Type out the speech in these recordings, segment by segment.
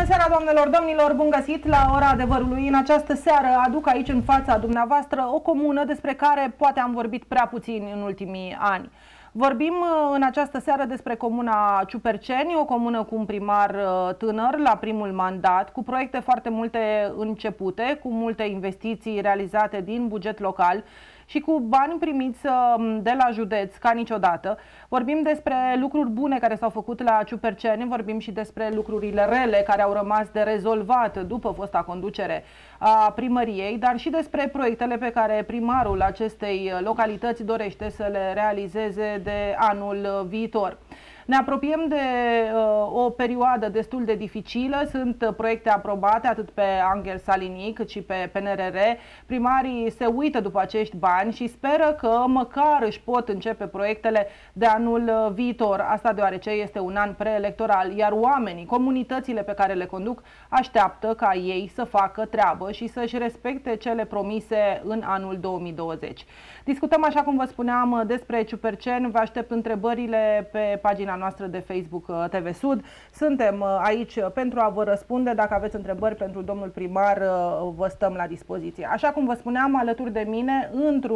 seara, doamnelor, domnilor, bun găsit la Ora Adevărului. În această seară aduc aici în fața dumneavoastră o comună despre care poate am vorbit prea puțin în ultimii ani. Vorbim în această seară despre comuna Ciuperceni, o comună cu un primar tânăr la primul mandat, cu proiecte foarte multe începute, cu multe investiții realizate din buget local și cu bani primiți de la județ ca niciodată. Vorbim despre lucruri bune care s-au făcut la Ciuperceni, vorbim și despre lucrurile rele care au rămas de rezolvat după fosta conducere a primăriei, dar și despre proiectele pe care primarul acestei localități dorește să le realizeze de anul viitor. Ne apropiem de o perioadă destul de dificilă, sunt proiecte aprobate atât pe Angel Salini cât și pe PNRR. Primarii se uită după acești bani și speră că măcar își pot începe proiectele de anul viitor. Asta deoarece este un an preelectoral, iar oamenii, comunitățile pe care le conduc, așteaptă ca ei să facă treabă și să-și respecte cele promise în anul 2020. Discutăm, așa cum vă spuneam, despre Ciuperceni. Vă aștept întrebările pe pagina noastră de Facebook TV Sud. Suntem aici pentru a vă răspunde. Dacă aveți întrebări pentru domnul primar, vă stăm la dispoziție. Așa cum vă spuneam, alături de mine,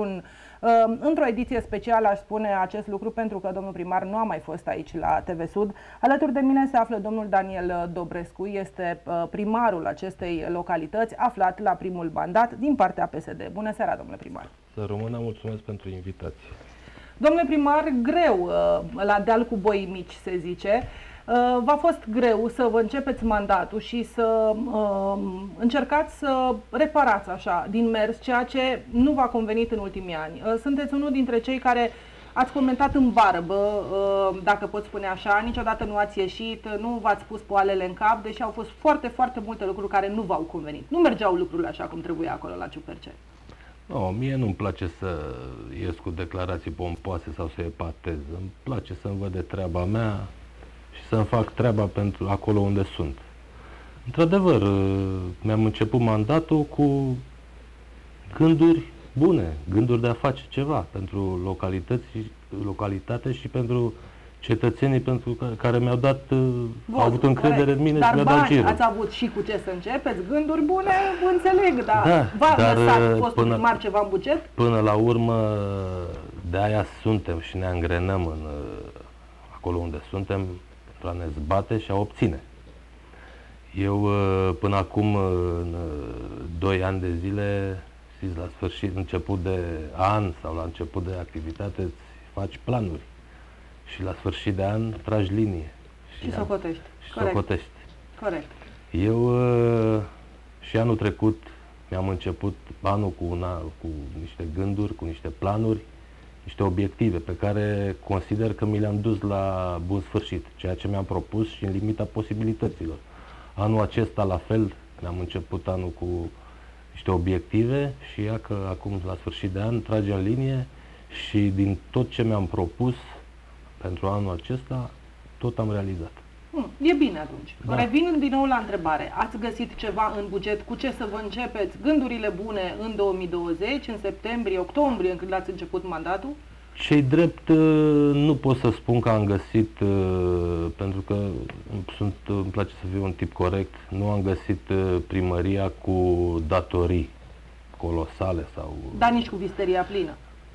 într-o ediție specială, aș spune acest lucru, pentru că domnul primar nu a mai fost aici la TV Sud. Alături de mine se află domnul Daniel Dobrescu, este primarul acestei localități, aflat la primul mandat din partea PSD. Bună seara, domnule primar! Să rămână, mulțumesc pentru invitație. Domnule primar, greu la deal cu boii mici, se zice. V-a fost greu să vă începeți mandatul și să încercați să reparați așa din mers ceea ce nu v-a convenit în ultimii ani. Sunteți unul dintre cei care ați comentat în barbă, dacă pot spune așa, niciodată nu ați ieșit, nu v-ați pus poalele în cap, deși au fost foarte, foarte multe lucruri care nu v-au convenit. Nu mergeau lucrurile așa cum trebuia acolo la Ciuperceni. No, mie nu-mi place să ies cu declarații pompoase sau să epatez. Îmi place să-mi văd de treaba mea și să-mi fac treaba pentru acolo unde sunt. Într-adevăr, mi-am început mandatul cu gânduri bune, gânduri de a face ceva pentru localitate și pentru cetățenii pentru care mi-au dat, au avut încredere în mine și mi-au dat girul. Ați avut și cu ce să începeți, gânduri bune, înțeleg, dar v-a lăsat fostul primar ceva în buget? Până la urmă, de aia suntem și ne angrenăm acolo unde suntem, pentru a ne zbate și a obține. Eu, până acum, în 2 ani de zile, la sfârșit, început de an sau la început de activitate, îți faci planuri. Și la sfârșit de an tragi linie. Și socotești. Socotești. Corect. Eu și anul trecut mi-am început anul cu niște gânduri, cu niște planuri, niște obiective pe care consider că mi le-am dus la bun sfârșit, ceea ce mi-am propus și în limita posibilităților. Anul acesta, la fel, mi-am început anul cu niște obiective și ia că acum, la sfârșit de an, tragem linie și din tot ce mi-am propus pentru anul acesta, tot am realizat. E bine atunci. Da. Revin din nou la întrebare. Ați găsit ceva în buget cu ce să vă începeți gândurile bune în 2020, în septembrie, octombrie, când ați început mandatul? Ce-i drept, nu pot să spun că am găsit, pentru că îmi place să fiu un tip corect, nu am găsit primăria cu datorii colosale sau... Dar nici cu visteria plină.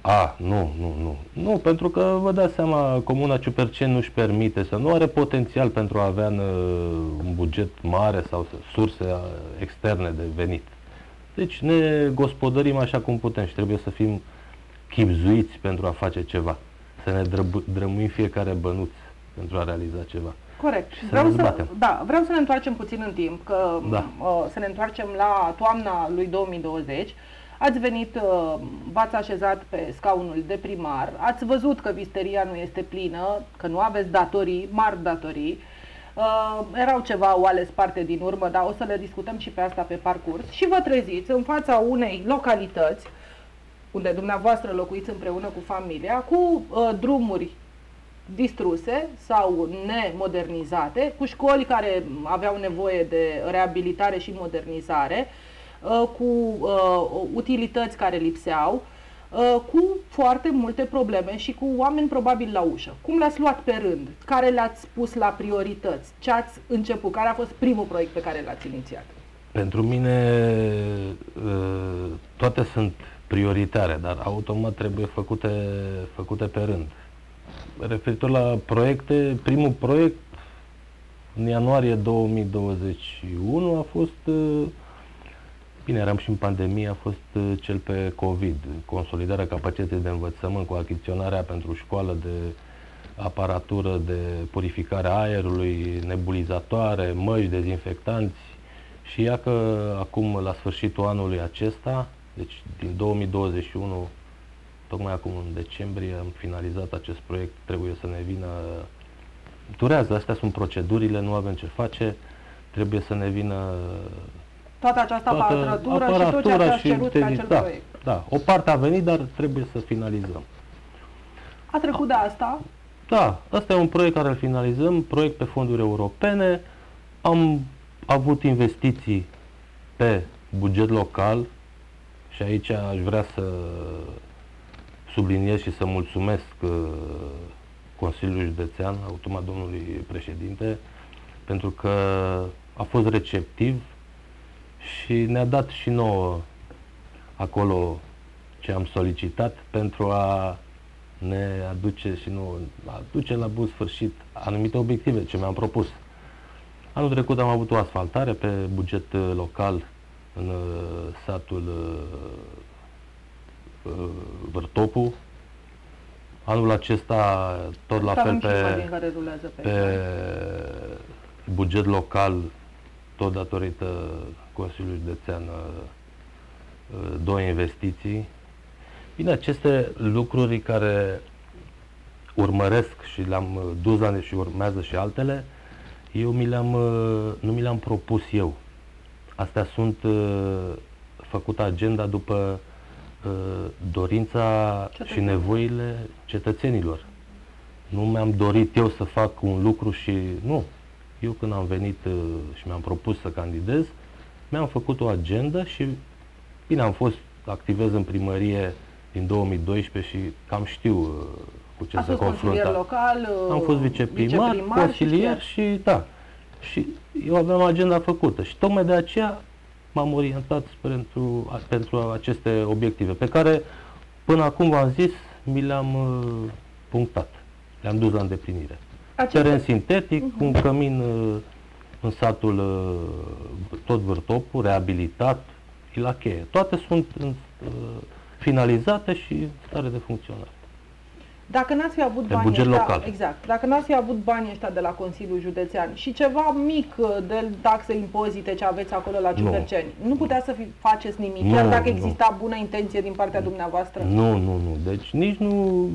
Nu, pentru că vă dați seama, comuna Ciuperceni nu-și permite să nu are potențial pentru a avea un buget mare sau surse externe de venit. Deci ne gospodărim așa cum putem și trebuie să fim chibzuiți pentru a face ceva. Să ne drămuim fiecare bănuț pentru a realiza ceva. Corect. Vreau să ne întoarcem puțin în timp, să ne întoarcem la toamna lui 2020. Ați venit, v-ați așezat pe scaunul de primar, ați văzut că visteria nu este plină, că nu aveți datorii, mari datorii, erau ceva oale sparte din urmă, dar o să le discutăm și pe asta pe parcurs, și vă treziți în fața unei localități unde dumneavoastră locuiți împreună cu familia, cu drumuri distruse sau nemodernizate, cu școli care aveau nevoie de reabilitare și modernizare, cu utilități care lipseau, cu foarte multe probleme și cu oameni probabil la ușă. Cum le-ați luat pe rând? Care le-ați pus la priorități? Ce ați început? Care a fost primul proiect pe care l-ați inițiat? Pentru mine toate sunt prioritare, dar automat trebuie făcute pe rând. Referitor la proiecte, primul proiect în ianuarie 2021 a fost, bine, eram și în pandemie, a fost cel pe COVID, consolidarea capacității de învățământ cu achiziționarea pentru școală de aparatură de purificare a aerului, nebulizatoare, măști, dezinfectanți. Și ia că acum, la sfârșitul anului acesta, deci din 2021, tocmai acum în decembrie, am finalizat acest proiect, trebuie să ne vină... Durează, astea sunt procedurile, nu avem ce face, trebuie să ne vină... Toată această aparatură și tot ce ați cerut pe acel proiect. Da, o parte a venit, dar trebuie să finalizăm. A trecut de asta? Da, asta e un proiect care îl finalizăm, proiect pe fonduri europene. Am avut investiții pe buget local și aici aș vrea să subliniez și să mulțumesc Consiliului Județean, automat domnului președinte, pentru că a fost receptiv și ne-a dat și nouă acolo ce am solicitat pentru a ne aduce și nouă, aduce la bun sfârșit anumite obiective ce mi-am propus. Anul trecut am avut o asfaltare pe buget local în satul Vârtopu. Anul acesta tot la fel pe buget local, tot datorită Consiliului Județean, două investiții. Bine, aceste lucruri care urmăresc și le-am dus la și urmează și altele, eu nu mi le-am propus eu. Astea sunt făcută agenda după dorința și nevoile cetățenilor. Nu mi-am dorit eu să fac un lucru și nu. Eu când am venit și mi-am propus să candidez, mi-am făcut o agendă și bine, activez în primărie din 2012 și cam știu cu ce se confruntă. Local, am fost viceprimar, consilier și da. Și eu aveam agenda făcută și tocmai de aceea m-am orientat pentru aceste obiective, pe care până acum v-am zis, mi le-am punctat, le-am dus la îndeplinire. Teren sintetic, un cămin în satul tot Vârtopu, reabilitat, la cheie. Toate sunt finalizate și în stare de funcționare. Dacă n-ați fi avut banii ăștia, exact, dacă n-ați fi avut banii ăștia de la Consiliul Județean și ceva mic de taxe, impozite ce aveți acolo la Ciuperceni, nu putea să faceți nimic, chiar dacă exista bună intenție din partea dumneavoastră? Nu. Deci nici nu,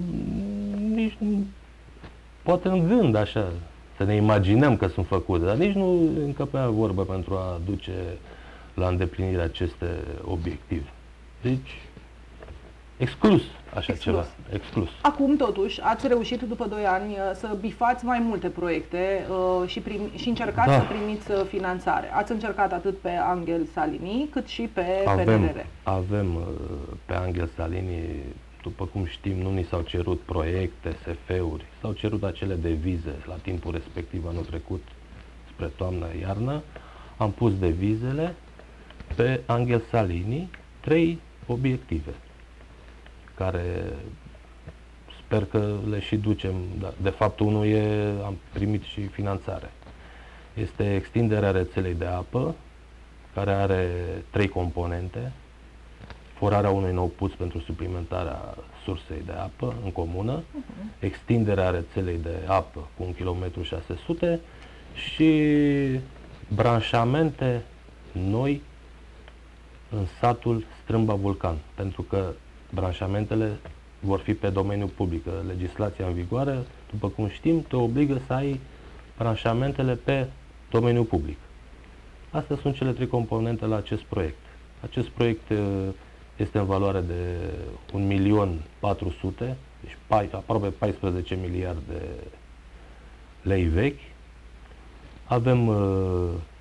poate în gând așa, să ne imaginăm că sunt făcute, dar nici nu încăpea vorbă pentru a duce la îndeplinire aceste obiective. Deci, exclus așa ceva. Exclus. Acum, totuși, ați reușit după 2 ani să bifați mai multe proiecte și încercați să primiți finanțare. Ați încercat atât pe Angel Salini, cât și pe PNRR. Avem pe Angel Salini, după cum știm, nu ni s-au cerut proiecte, SF-uri, s-au cerut acele devize la timpul respectiv anul trecut, spre toamnă-iarnă. Am pus devizele pe Angel Salini, 3 obiective, care sper că le și ducem. De fapt, unul am primit și finanțare. Este extinderea rețelei de apă, care are 3 componente. Forarea unui nou puț pentru suplimentarea sursei de apă în comună, extinderea rețelei de apă cu 1,6 km și branșamente noi în satul Strâmba Vulcan, pentru că branșamentele vor fi pe domeniul public. Legislația în vigoare, după cum știm, te obligă să ai branșamentele pe domeniul public. Astea sunt cele 3 componente la acest proiect. Acest proiect este în valoare de 1.400.000, deci aproape 14 miliarde de lei vechi. Avem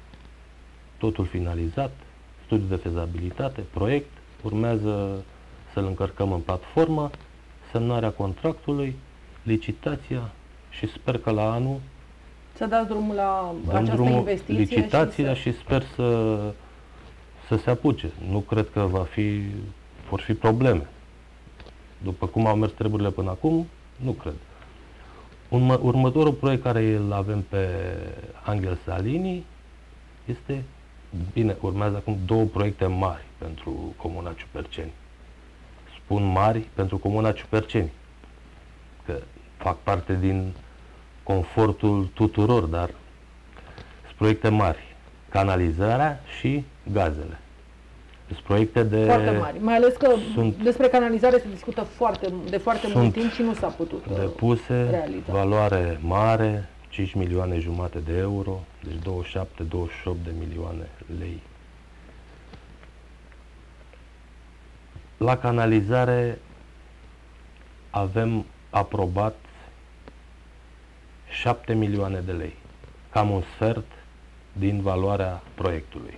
totul finalizat, studiu de fezabilitate, proiect, urmează să-l încărcăm în platformă, semnarea contractului, licitația și sper că la anul să dați drumul la această investiție. Licitația și sper să se apuce. Nu cred că vor fi probleme. După cum au mers treburile până acum, nu cred. Următorul proiect care îl avem pe Angel Salini este, bine, urmează acum 2 proiecte mari pentru Comuna Ciuperceni. Spun mari pentru Comuna Ciuperceni, că fac parte din confortul tuturor, dar sunt proiecte mari. Canalizarea și gazele. Sunt proiecte foarte mari. Mai ales că despre canalizare se discută de foarte mult timp și nu s-a putut depuse, realiza. Valoare mare, 5 milioane jumate de euro, deci 27-28 de milioane lei. La canalizare avem aprobat 7 milioane de lei, cam un sfert din valoarea proiectului.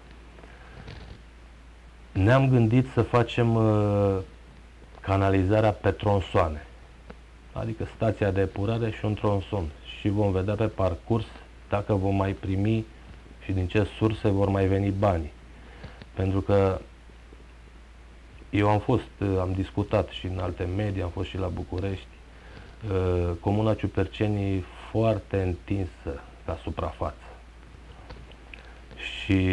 Ne-am gândit să facem canalizarea pe tronsoane, adică stația de epurare și un tronson, și vom vedea pe parcurs dacă vom mai primi și din ce surse vor mai veni banii. Pentru că eu am discutat și în alte medii, am fost și la București, Comuna Ciupercenii foarte întinsă ca suprafață. Și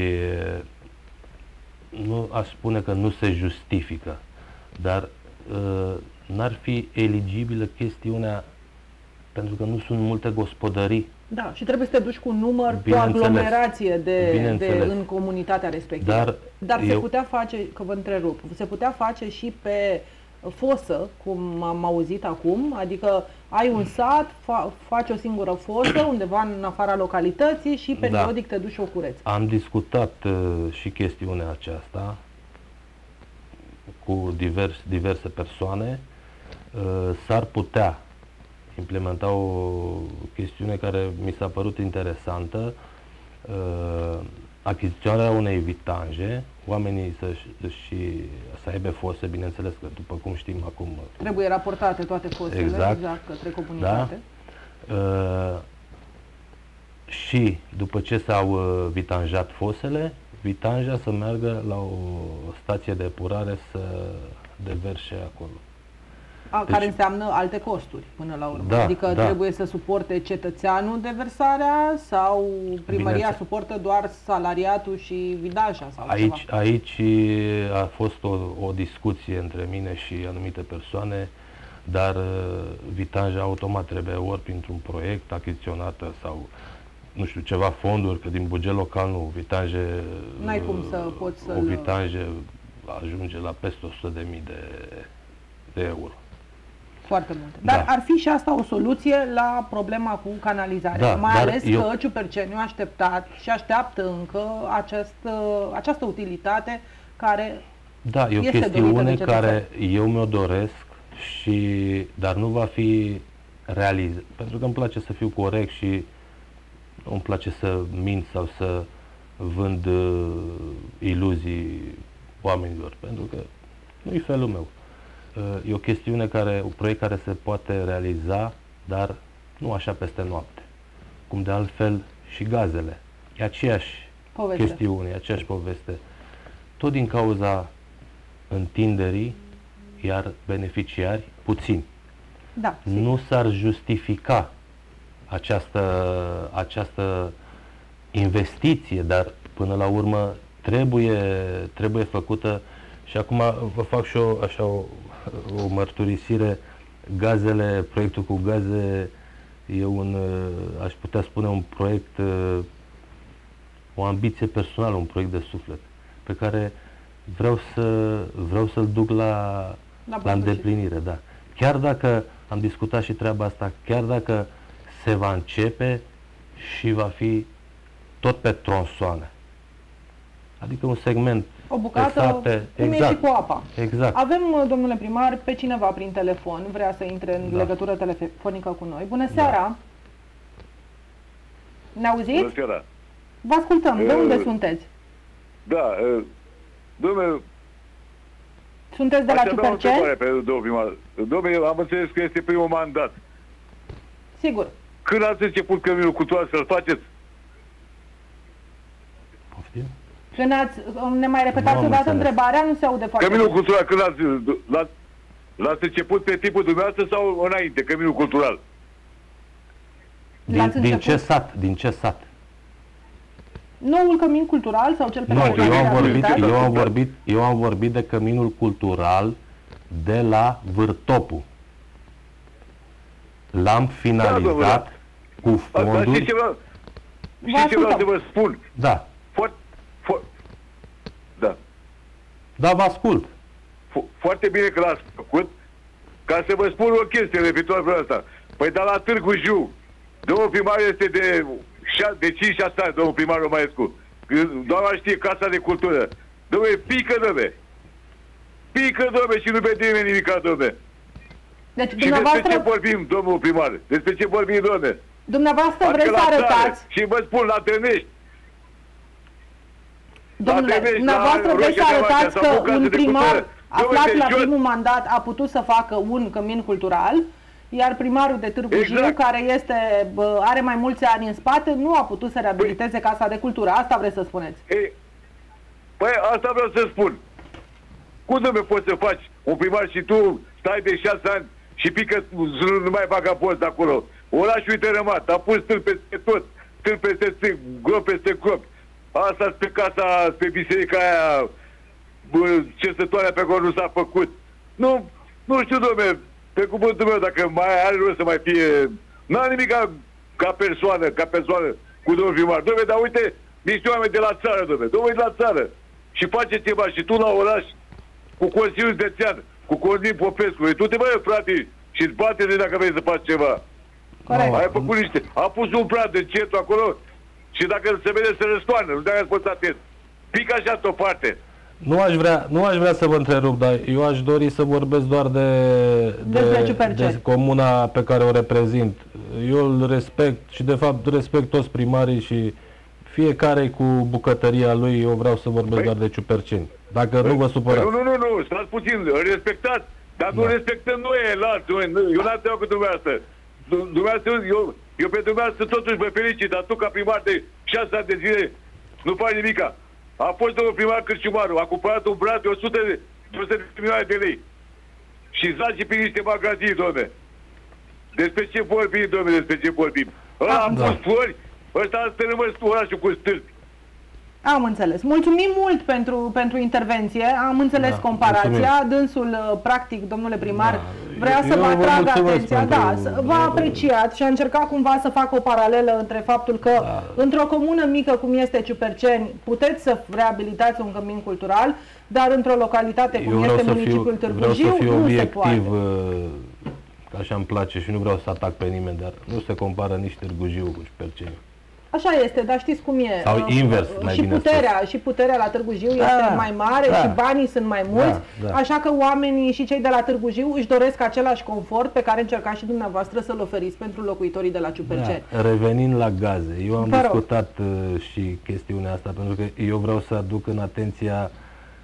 nu aș spune că nu se justifică, dar n-ar fi eligibilă chestiunea, pentru că nu sunt multe gospodării. Da, și trebuie să te duci cu un număr, cu o aglomerație în comunitatea respectivă. Dar se putea face, că vă întrerup, se putea face și pe fosă, cum am auzit acum, adică ai un sat, faci o singură fosă undeva în afara localității și periodic te duci și o cureți. Am discutat și chestiunea aceasta cu diverse persoane. S-ar putea implementa o chestiune care mi s-a părut interesantă, achiziționarea unei vitanje, oamenii să aibă fose, bineînțeles că după cum știm acum... Trebuie raportate toate fosele, exact către comunitate. Da? Și după ce s-au vitanjat fosele, vitanja să meargă la o stație de epurare să deverse acolo. Care înseamnă alte costuri până la urmă. Adică trebuie să suporte cetățeanul deversarea sau primăria suportă doar salariatul și vidaja? Sau aici a fost o discuție între mine și anumite persoane, dar vitanja automat trebuie ori printr-un proiect achiziționată sau nu știu, ceva fonduri, că din buget local nu, vitanje... N-ai cum să poți să... O vitanje ajunge la peste 100.000 de euro. Foarte multe. Dar ar fi și asta o soluție la problema cu canalizarea. Mai ales că Ciuperceniu a așteptat și așteaptă încă această utilitate care e o chestiune care eu mi-o doresc, dar nu va fi realizat. Pentru că îmi place să fiu corect și nu îmi place să mint sau să vând iluzii oamenilor, pentru că nu e felul meu. E o chestiune un proiect care se poate realiza, dar nu așa peste noapte. Cum de altfel și gazele. E aceeași chestiune, e aceeași poveste. Tot din cauza întinderii, iar beneficiari puțini. Nu s-ar justifica această investiție, dar până la urmă trebuie făcută. Și acum vă fac și o mărturisire. Gazele, proiectul cu gaze e aș putea spune un proiect, o ambiție personală, un proiect de suflet, pe care vreau să-l duc la îndeplinire. Da. Chiar dacă am discutat și treaba asta, chiar dacă se va începe și va fi tot pe tronsoane. Adică un segment. O bucată, cum e și cu apa. Exact. Avem, domnule primar, pe cineva prin telefon, vrea să intre în legătură telefonică cu noi. Bună seara! Ne auziți? Bună seara! Vă ascultăm. De unde sunteți? Domnule, Sunteți de la Ciuperceni? Pe domnul primar. Domnule, am înțeles că este primul mandat. Sigur. Când ați început căminul cultural să-l faceți? Poftim? Când ne mai repetați odată întrebarea, nu se aude foarte Căminul bine. cultural, când l-ați început pe tipul dumneavoastră sau înainte, căminul cultural? Din ce sat? Din ce sat? Noul cămin cultural sau cel pe Nu, care eu am vorbit de căminul cultural de la Vârtopu. L-am finalizat cu fonduri. Știți ce vreau să vă spun? Da. Da. Da, vă ascult. Foarte bine că l-ați făcut. Ca să vă spun o chestie referitor la asta. Păi, dar la Târgu Jiu, domnul primar este de 5-6 ani, domnul primar Romaescu. Doamna știe, Casa de Cultură. Dom'le, pică, dom'le. Pică, dom'le, și nu vede nimeni nimica, dom'le. Deci, și despre ce vorbim, domnul primar? Despre ce vorbim, dom'le? Dumneavoastră vreți să arătați... Și vă spun, la Tănești. Domnule, dumneavoastră vreți să arătați că un primar aflat la primul mandat a putut să facă un cămin cultural, iar primarul de Târgu Jiu, care are mai mulți ani în spate, nu a putut să reabiliteze Casa de Cultură. Asta vreți să spuneți? Păi asta vreau să spun. Cum nu poți să faci un primar și tu stai de 6 ani și pică numai vagabonzi acolo? Orașul e tărămat, a pus stâlpi peste tot, stâlpi peste stâlpi, gropi peste gropi. Asta pe casa, pe biserica aia cesătoarea pe care nu s-a făcut. Nu știu, dom'le, pe cuvântul meu, dacă mai are rost să mai fie... N-am nimic ca persoană cu domnul primar. Dom'le, dar uite, niște oameni de la țară, dom'le, de la țară. Și face ceva și tu la oraș, cu Consiliul Județean, cu Cosmin Popescu. Tu te mai frate, și-ți bate-te dacă vrei să faci ceva. Corect. Ai făcut niște... A pus un prat de centru acolo și dacă se vede să răstoarnă, nu dacă ați fost atent. Pic așa o parte. Nu aș vrea să vă întrerup, dar eu aș dori să vorbesc doar de comuna pe care o reprezint. Eu îl respect și de fapt respect toți primarii și fiecare cu bucătăria lui. Eu vreau să vorbesc doar de Ciuperceni. Dacă nu vă supărați. Nu, stați puțin, îl respectați, dar nu respectăm noi alții. Eu n-am treabă cu dumneavoastră. Eu pe dumneavoastră totuși mă felicit, dar tu ca primar de 6 ani de zile nu faci nimica. A fost domnul primar Cârciumaru, a cumpărat un brad de 100 de milioane de lei. Și zaci pe niște magazini, dom'le. Despre ce vorbim, dom'le, despre ce vorbim? Ăla am pus flori, ăsta a stărâmăs orașul cu stâlpi. Am înțeles. Mulțumim mult pentru intervenție. Am înțeles comparația. Mulțumim. Dânsul, practic, domnule primar, vrea să vă atragă atenția. V-a apreciat și a încercat cumva să facă o paralelă între faptul că într-o comună mică cum este Ciuperceni puteți să reabilitați un cămin cultural, dar într-o localitate cum este municipiul Târgu Jiu nu se poate. Așa îmi place și nu vreau să atac pe nimeni, dar nu se compară nici Târgu Jiu cu Ciuperceni. Așa este, dar știți cum e. Sau invers, și puterea la Târgu Jiu este mai mare și banii sunt mai mulți, așa că oamenii și cei de la Târgu Jiu își doresc același confort pe care încercați și dumneavoastră să-l oferiți pentru locuitorii de la Ciuperceni. Revenind la gaze, eu am discutat și chestiunea asta, pentru că eu vreau să aduc în atenția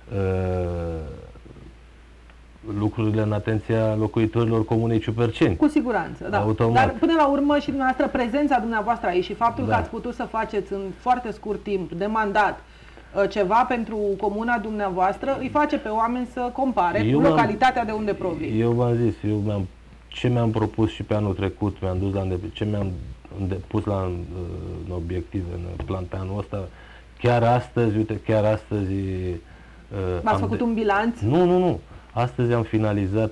lucrurile în atenția locuitorilor comunei Ciuperceni. Cu siguranță, da. Automat. Dar până la urmă și dumneavoastră, prezența dumneavoastră aici și faptul că ați putut să faceți în foarte scurt timp de mandat ceva pentru comuna dumneavoastră, îi face pe oameni să compare cu localitatea de unde provin. Eu v-am zis, ce mi-am propus și pe anul trecut, mi-am dus la ce mi-am pus în obiective, în plan pe anul ăsta, chiar astăzi, uite, v-ați făcut un bilanț? Nu. Astăzi am finalizat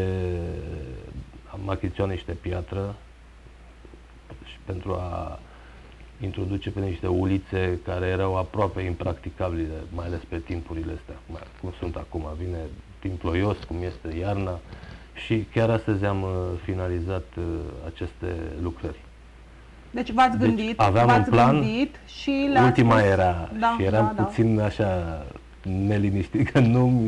am achiziționat niște piatră și pentru a introduce pe niște ulițe care erau aproape impracticabile, mai ales pe timpurile astea, cum sunt acum. Vine timp ploios, cum este iarna, și chiar astăzi am finalizat aceste lucrări. Deci v-ați gândit, aveam un plan, și ultima era, și eram puțin așa neliniștit, că nu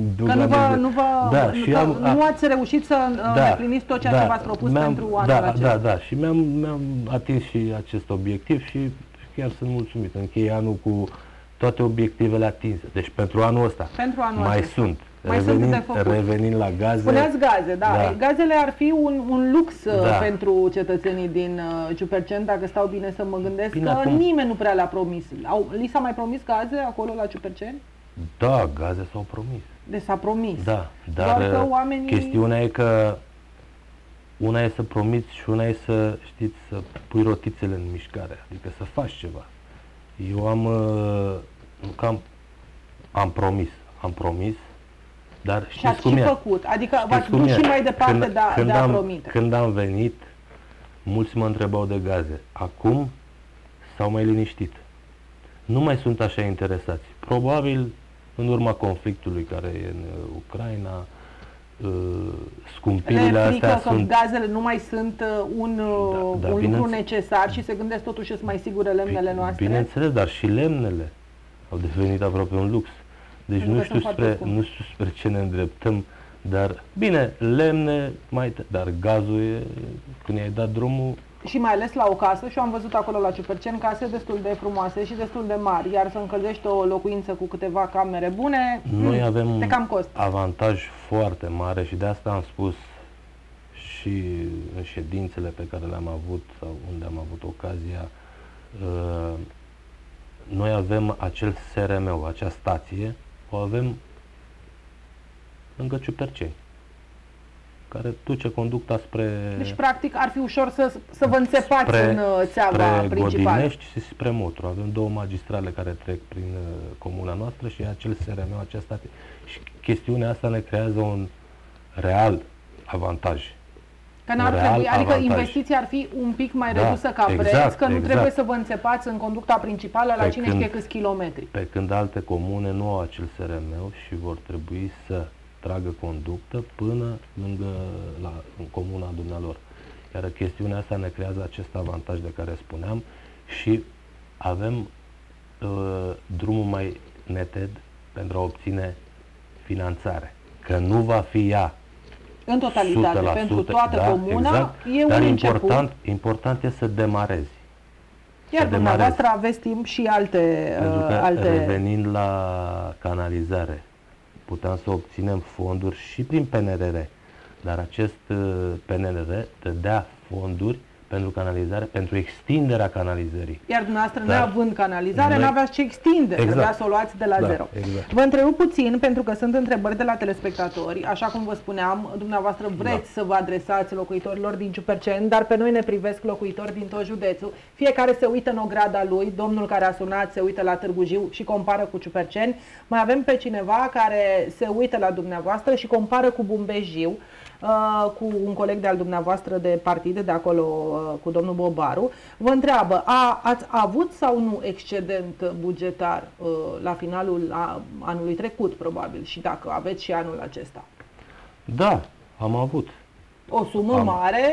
ați reușit să îndepliniți tot ceea ce v-ați propus pentru anul acesta. Și mi-am atins și acest obiectiv și chiar sunt mulțumit. Închei anul cu toate obiectivele atinse. Deci pentru anul ăsta mai sunt. Revenind la gaze. Spuneați gaze, da. Da. Gazele ar fi un lux Da. pentru cetățenii din Ciuperceni, dacă stau bine să mă gândesc, Bine, că acum- nimeni nu prea le-a promis. Li s-a mai promis gaze acolo la Ciuperceni? Da, gaze s-au promis. Deci s-a promis. Da, Doar dar că oamenii... chestiunea e că una e să promiți și una e să, știți, să pui rotițele în mișcare, adică să faci ceva. Eu am promis, dar Și știți ați cum și e? făcut, adică Știți v-ați cum dus e? și mai departe de a promite. Când am venit, mulți mă întrebau de gaze. Acum s-au mai liniștit. Nu mai sunt așa interesați. Probabil în urma conflictului care e în Ucraina, scumpirile Le frică astea că sunt... gazele nu mai sunt un lucru necesar și se gândesc totuși sunt mai sigure lemnele noastre? Bineînțeles, dar și lemnele au devenit aproape un lux. Deci nu știu spre ce ne îndreptăm, dar bine, lemne, dar gazul e, când i-ai dat drumul... Și mai ales la o casă, și eu am văzut acolo la Ciuperceni case destul de frumoase și destul de mari, iar să încălzești o locuință cu câteva camere bune, noi avem te cam costă. avantaj foarte mare și de asta am spus și în ședințele pe care le-am avut sau unde am avut ocazia, noi avem acel SRM, acea stație, o avem lângă Ciuperceni, care duce conducta spre... Deci, practic, ar fi ușor să vă înțepați în țeava principală. Spre Godinești și spre Motru. Avem două magistrale care trec prin comuna noastră și acel SRM, acea stație. Și chestiunea asta ne creează un real avantaj. Că n-ar trebui, adică investiția ar fi un pic mai redusă ca preț, că nu trebuie să vă înțepați în conducta principală la cine știe câți kilometri. Pe când alte comune nu au acel SRM și vor trebui să tragă conductă până în comuna dumnealor. Iar chestiunea asta ne creează acest avantaj de care spuneam și avem drumul mai neted pentru a obține finanțare. Că nu va fi ea în totalitate, pentru toată comuna, exact, e dar un început. Important e să demarezi. Iar dumneavoastră aveți timp și alte... Revenind la canalizare, puteam să obținem fonduri și prin PNRR, dar acest PNRR dădea fonduri pentru canalizare, pentru extinderea canalizării. Iar dumneavoastră, neavând canalizare, n-aveați ce extinde, trebuia să o luați de la zero. Exact. Vă întrerup puțin, pentru că sunt întrebări de la telespectatori. Așa cum vă spuneam, dumneavoastră vreți să vă adresați locuitorilor din Ciuperceni, dar pe noi ne privesc locuitori din tot județul. Fiecare se uită în ograda lui, domnul care a sunat se uită la Târgu Jiu și compară cu Ciuperceni. Mai avem pe cineva care se uită la dumneavoastră și compară cu Bumbejiu, cu un coleg de-al dumneavoastră de partide, de acolo, cu domnul Bobaru. Vă întreabă, ați avut sau nu excedent bugetar la finalul anului trecut, probabil, și dacă aveți și anul acesta? Da, am avut. O sumă mare?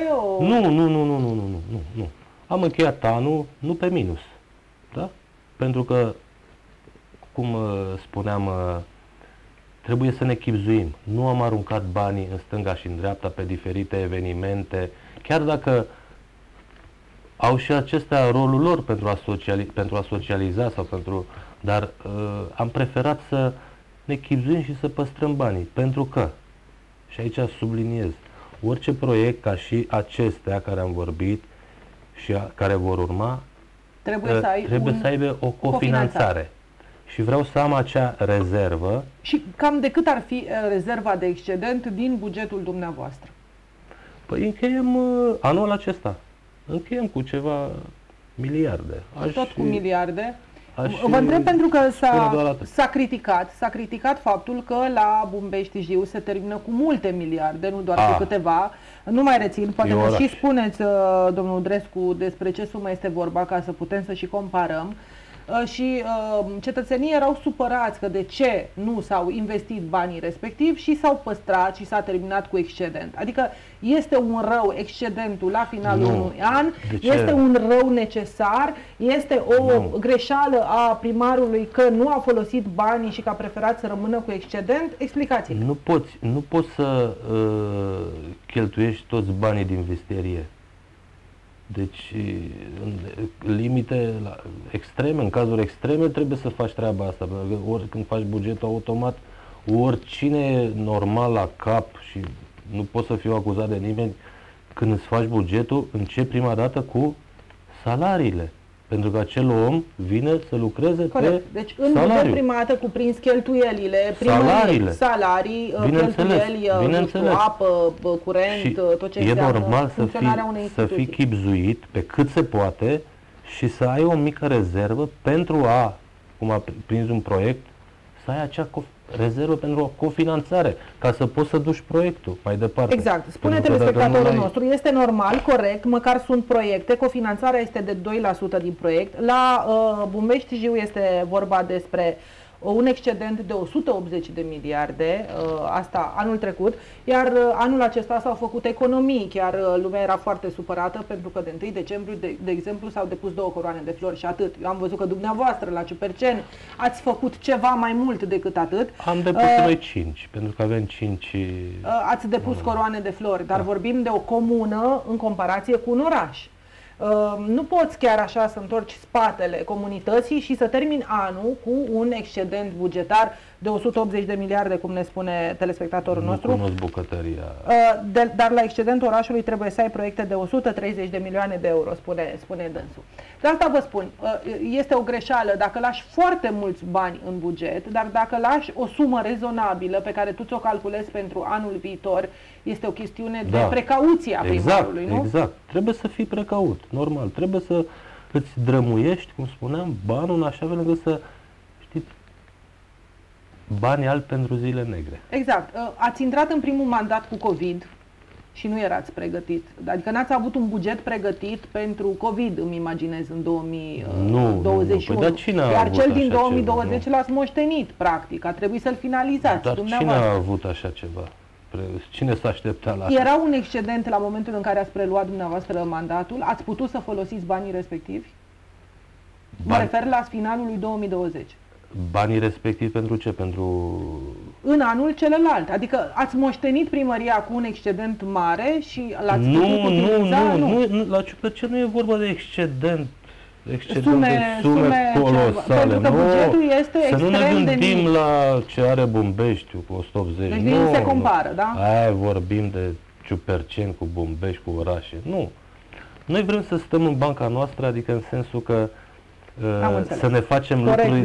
Nu. Am încheiat anul, nu pe minus. Da? Pentru că, cum spuneam, trebuie să ne chibzuim. Nu am aruncat banii în stânga și în dreapta pe diferite evenimente, chiar dacă au și acestea rolul lor pentru a socializa sau dar am preferat să ne chibzuim și să păstrăm banii, pentru că, și aici subliniez, orice proiect ca și acestea care am vorbit și care vor urma, trebuie să aibă o cofinanțare. Și vreau să am acea rezervă. Și cam de cât ar fi rezerva de excedent din bugetul dumneavoastră? Păi încheiem anul acesta. Încheiem cu ceva miliarde. Tot cu miliarde? Vă întreb pentru că s-a criticat faptul că la Bumbești-Jiu se termină cu multe miliarde, nu doar cu câteva. Nu mai rețin, poate vă și spuneți, domnul Drescu, despre ce sumă este vorba, ca să putem să și comparăm. Și cetățenii erau supărați că de ce nu s-au investit banii respectiv și s-au păstrat și s-a terminat cu excedent. Adică este un rău excedentul la finalul unui an, este un rău necesar, este o greșeală a primarului că nu a folosit banii și că a preferat să rămână cu excedent. Explicați-mi. Nu poți să cheltuiești toți banii din vesterie. Deci, în limite extreme, în cazuri extreme, trebuie să faci treaba asta. Pentru că ori când faci bugetul automat, oricine e normal la cap și nu poți să fiu acuzat de nimeni, când îți faci bugetul, începi prima dată cu salariile. Pentru că acel om vine să lucreze. Corect. Pe deci în salariu. buget prima dată cuprins cheltuielile, primării, salarii, cheltuieli, nu știu, apă, curent, și tot ce e înseamnă normal funcționarea unei să instituții. fii chibzuit pe cât se poate și să ai o mică rezervă pentru a, cum a prins un proiect, să ai acea rezervă pentru o cofinanțare, ca să poți să duci proiectul mai departe. Exact. Spune telespectatorul nostru, este normal, corect, măcar sunt proiecte, cofinanțarea este de 2% din proiect. La Bumbești-Jiu este vorba despre un excedent de 180 de miliarde, asta anul trecut, iar anul acesta s-au făcut economii, chiar lumea era foarte supărată pentru că de 1 decembrie, de exemplu, s-au depus 2 coroane de flori și atât. Eu am văzut că dumneavoastră la Ciuperceni ați făcut ceva mai mult decât atât. Am depus noi 5, pentru că avem 5... Ați depus coroane de flori, dar vorbim de o comună în comparație cu un oraș. Nu poți chiar așa să întorci spatele comunității și să termini anul cu un excedent bugetar de 180 de miliarde, cum ne spune telespectatorul nostru. Nu cunosc bucătăria. Dar la excedentul orașului trebuie să ai proiecte de 130 de milioane de euro, spune dânsul. De asta vă spun, este o greșeală dacă lași foarte mulți bani în buget, dar dacă lași o sumă rezonabilă pe care tu ți-o calculezi pentru anul viitor, este o chestiune de precauție a primarului, nu? Exact. Trebuie să fii precaut, normal. Trebuie să îți drămuiești, cum spuneam, banul în așa fel încât să, știți, bani albi pentru zile negre. Exact. Ați intrat în primul mandat cu COVID și nu erați pregătit. Adică n-ați avut un buget pregătit pentru COVID, îmi imaginez, în 2021. Păi, iar cel din 2020 ceva, l-ați moștenit, practic. A trebuit să-l finalizați. Dar cine a avut așa ceva? Cine s-a așteptat la asta? Era un excedent la momentul în care ați preluat dumneavoastră mandatul? Ați putut să folosiți banii respectivi? Mă refer la finalul lui 2020. Banii respectivi pentru ce? Pentru... În anul celălalt. Adică ați moștenit primăria cu un excedent mare și l-ați putut utiliza? Nu, la Ciuperceni nu e vorba de excedent. Sume colosale. Pentru că bugetul este extrem de mic. Să nu ne gândim la ce are Bumbeștiul cu 180. Deci nu se compară, da? Aia vorbim de Ciuperceni cu Bumbești, cu orașe. Nu. Noi vrem să stăm în banca noastră, adică în sensul că să ne facem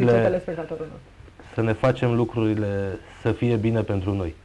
lucrurile să fie bine pentru noi.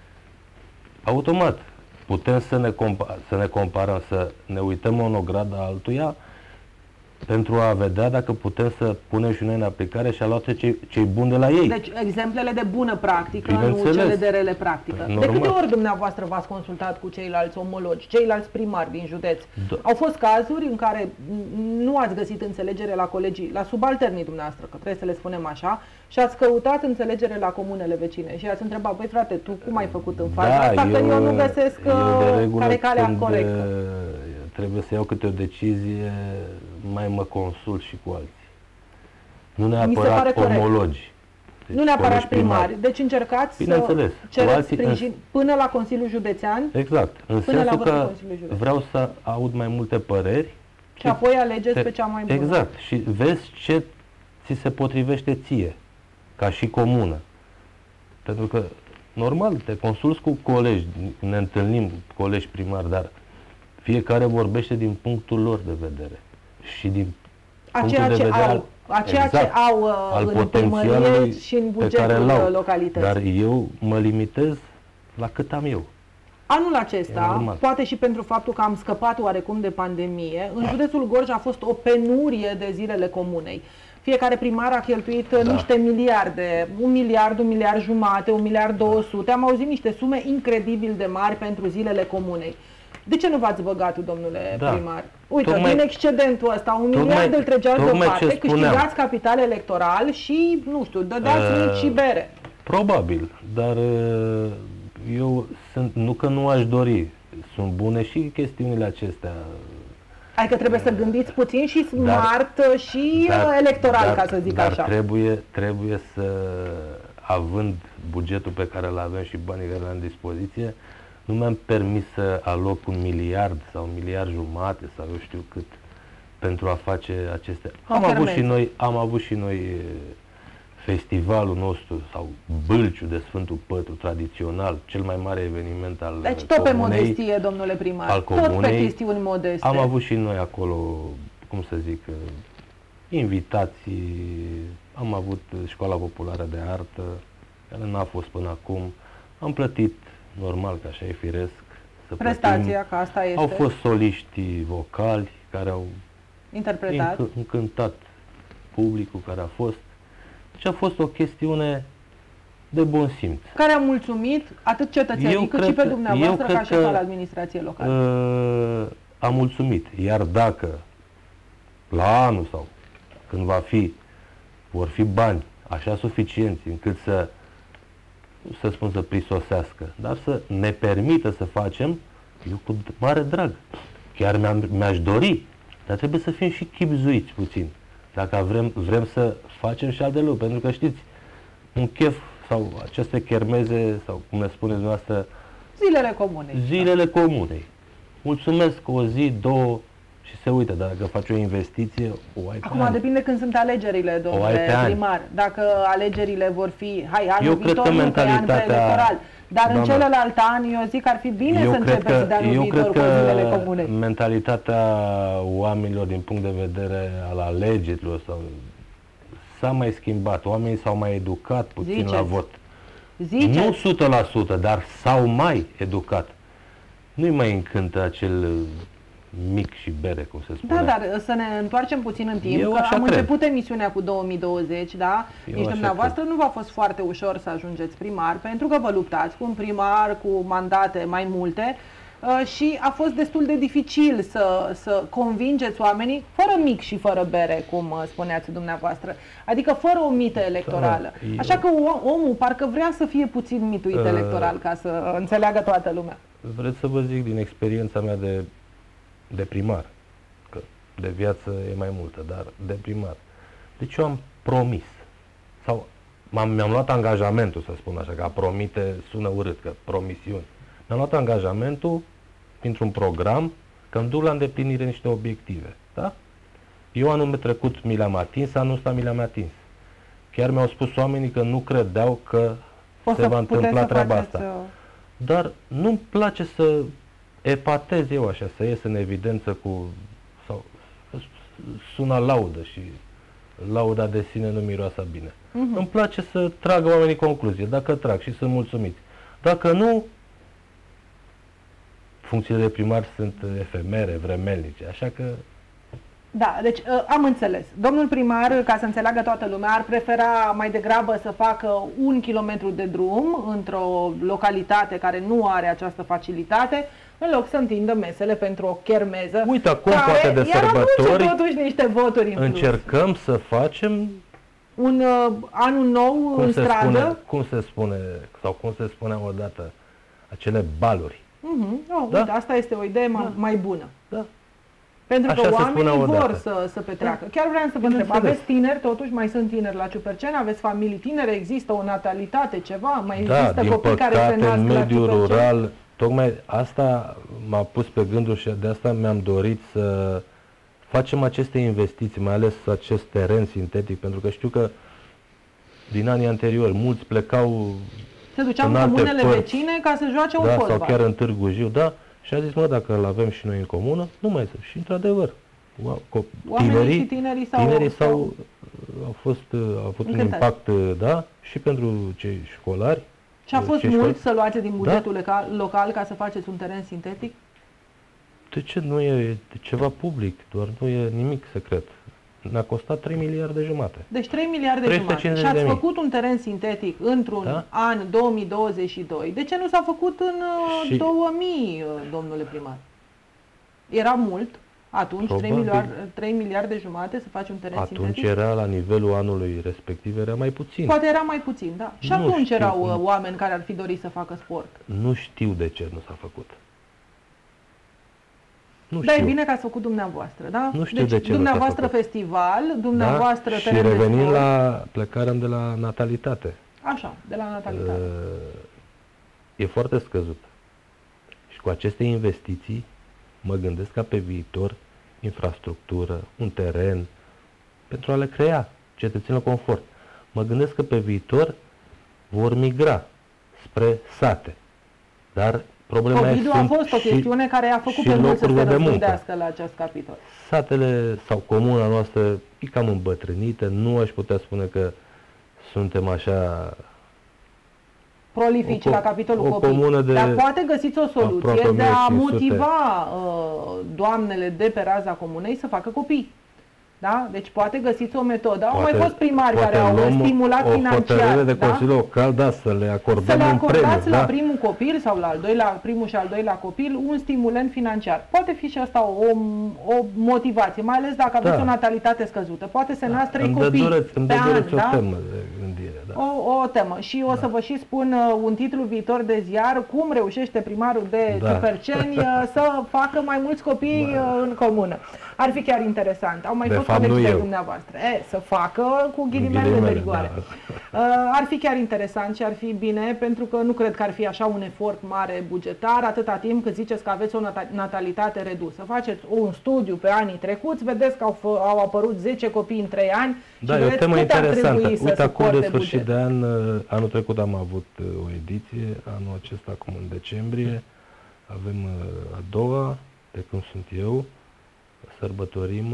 Automat putem să ne comparăm, să ne uităm în ogradă altuia pentru a vedea dacă putem să punem și noi în aplicare și a luat ce-i bun de la ei. Deci exemplele de bună practică, nu cele de rele practică. Normal. De câte ori dumneavoastră v-ați consultat cu ceilalți omologi, ceilalți primari din județ? Au fost cazuri în care nu ați găsit înțelegere la colegii, la subalternii dumneavoastră, că trebuie să le spunem așa, și ați căutat înțelegere la comunele vecine și ați întrebat, băi frate, tu cum ai făcut în fața asta, că eu nu găsesc care e calea corectă. Trebuie să iau câte o decizie, mai mă consult și cu alții. Nu neapărat omologi. Deci nu neapărat primari. Deci încercați să cereți sprijin până la Consiliul Județean? Exact. În sensul că vreau să aud mai multe păreri. Și apoi alegeți pe cea mai bună. Exact. Și vezi ce ți se potrivește ție, ca și comună. Pentru că, normal, te consulți cu colegi, ne întâlnim cu colegi primari, dar fiecare vorbește din punctul lor de vedere și din punctul de vedere ce au în primărie și în bugetul localității. Dar eu mă limitez la cât am eu. Anul acesta, poate și pentru faptul că am scăpat oarecum de pandemie, în județul Gorj a fost o penurie de zilele comunei. Fiecare primar a cheltuit niște miliarde, 1 miliard, 1 miliard jumate, 1 miliard 200, am auzit niște sume incredibil de mari pentru zilele comunei. De ce nu v-ați băgat, domnule primar? Uite, din excedentul ăsta, 1 miliard îl trăgeați deoparte, câștigați capital electoral și, nu știu, dădeați mici și bere. Probabil, dar eu nu că nu aș dori, sunt bune și chestiunile acestea. Adică trebuie să gândiți puțin și smart și electoral, ca să zic așa. Dar trebuie să, având bugetul pe care îl avem și banii care le-am dispoziție, nu mi-am permis să aloc 1 miliard sau 1 miliard jumate sau eu știu cât pentru a face acestea. Am avut și noi festivalul nostru sau Bâlciu de Sfântul Pătru, tradițional, cel mai mare eveniment al Deci tot pe comunei, modestie, domnule primar, al tot pe comunei. chestiuni modeste. Am avut și noi acolo, cum să zic, invitații, am avut Școala Populară de Artă, care n-a fost până acum. Am plătit, normal, că așa e firesc, să Prestația, plătim. că asta este. Au fost soliști vocali care au Interpretat. încântat publicul care a fost. Deci a fost o chestiune de bun simț. Care a mulțumit atât cetățenii cât și pe dumneavoastră ca șef al administrației locale. A mulțumit. Iar dacă la anul sau când vor fi bani așa suficienți încât să spun să prisosească, dar să ne permită să facem, eu cu mare drag. Chiar mi-aș dori, dar trebuie să fim și chibzuiți puțin. Dacă vrem să facem și alte lucruri, pentru că știți, un chef sau aceste chermeze, sau cum le spuneți dumneavoastră, Zilele comunei. Zilele comunei. Mulțumesc o zi, două și se uită, dar dacă faci o investiție, o ai pe Acum ani. depinde când sunt alegerile, domnule primar. Dacă alegerile vor fi, anul viitor, nu pe an preelectoral, dar în celălalt an, eu zic că ar fi bine să începeți de anul viitor cu zilele comunei. Mentalitatea oamenilor din punct de vedere al alegerilor s-a mai schimbat. Oamenii s-au mai educat puțin la vot. Nu 100%, dar s-au mai educat. Nu-i mai încântă acel mic și bere, cum se spune. Da, dar să ne întoarcem puțin în timp, că am început emisiunea cu 2020, da? Nici dumneavoastră nu v-a fost foarte ușor să ajungeți primar, pentru că vă luptați cu un primar cu mandate mai multe și a fost destul de dificil să convingeți oamenii, fără mic și fără bere, cum spuneați dumneavoastră, adică fără o mită electorală. Așa că omul parcă vrea să fie puțin mituit electoral, ca să înțeleagă toată lumea. Vreți să vă zic din experiența mea de primar, că de viață e mai multă, dar de primar. Deci eu am promis, sau mi-am luat angajamentul, să spun așa, că a promite sună urât, că promisiuni. Mi-am luat angajamentul printr-un program că îmi duc la îndeplinire niște obiective. Da? Eu anul trecut mi le-am atins, anul ăsta mi le-am atins. Chiar mi-au spus oamenii că nu credeau că se va întâmpla treaba asta. Dar nu-mi place să epatez eu așa, să ies în evidență sau sună laudă și lauda de sine nu miroasă bine. Îmi place să tragă oamenii concluzie. Dacă trag și sunt mulțumiți. Dacă nu, funcțiile de primar sunt efemere, vremelnice, așa că... Da, deci am înțeles. Domnul primar, ca să înțeleagă toată lumea, ar prefera mai degrabă să facă 1 kilometru de drum într-o localitate care nu are această facilitate, în loc să întindă mesele pentru o chermeză. Uite, acum poate de sărbători totuși niște voturi în încercăm să facem un anul nou în stradă. Cum se spune, sau cum se spunea odată, acele baluri. Da? Uite, asta este o idee mai bună. Da. Pentru așa că oamenii vor să petreacă. Da. Chiar vreau să vă întreb, aveți tineri, totuși mai sunt tineri la Ciuperceni, aveți familii tinere, există o natalitate, ceva? Mai există copii care se nasc la Ciuperceni? în mediul rural, tocmai asta m-a pus pe gânduri și de asta mi-am dorit să facem aceste investiții, mai ales acest teren sintetic, pentru că știu că din anii anteriori mulți plecau se duceau în comunele vecine ca să joace un fotbal. Sau chiar în Târgu Jiu, da? Și a zis, dacă îl avem și noi în comună, nu mai sunt. Și într-adevăr, tinerii au avut un impact, da, și pentru cei școlari. Și a fost mult să luați din bugetul local ca să faceți un teren sintetic? De ce? Nu e ceva public, doar nu e nimic secret. Ne-a costat 3 miliarde jumate. Deci 3 miliarde jumate. Și ați făcut un teren sintetic într-un an 2022. De ce nu s-a făcut în 2000, domnule primar? Era mult atunci, 3 miliarde jumate să faci un teren sintetic? Atunci era la nivelul anului respectiv, era mai puțin. Poate era mai puțin, da. Și atunci erau oameni care ar fi dorit să facă sport. Nu știu de ce nu s-a făcut. Dar e bine că ați făcut dumneavoastră, da? Nu știu de ce dumneavoastră festival, dumneavoastră teren de sport. Și revenind plecarea de la natalitate. Așa, de la natalitate. E foarte scăzut. Și cu aceste investiții mă gândesc ca pe viitor infrastructură, un teren, pentru a le crea cetățenilor confort. mă gândesc că pe viitor vor migra spre sate. Dar problema COVID-ul a fost o chestiune care a făcut pe mulți să se răzgândească la acest capitol. Satele sau comuna noastră e cam îmbătrânită, nu aș putea spune că suntem așa prolifici la capitolul copii. Dar poate găsiți o soluție de a motiva doamnele de pe raza comunei să facă copii. Da? Deci poate găsiți o metodă. Au mai fost primari care au stimulat financiar. De Consiliul Local, da, să le acordăm să le acordați premiu, la primul copil sau la primul și al doilea copil un stimulent financiar. Poate fi și asta o motivație, mai ales dacă aveți o natalitate scăzută. Poate să nasc 3 copii pe an. O temă de gândire. Da. O temă. Și o să vă și spun un titlu viitor de ziar, cum reușește primarul de Ciuperceni să facă mai mulți copii în comună. Ar fi chiar interesant. Au mai fost colegi de dumneavoastră. Să facă cu ghilimele de rigoare. Ar fi chiar interesant și ar fi bine, pentru că nu cred că ar fi așa un efort mare bugetar, atâta timp cât ziceți că aveți o natalitate redusă. Faceți un studiu pe anii trecuți, vedeți că au apărut 10 copii în 3 ani și e o temă interesantă. Uite, acum de sfârșit de an, anul trecut am avut o ediție, anul acesta, acum în decembrie, avem a doua, de când sunt eu, sărbătorim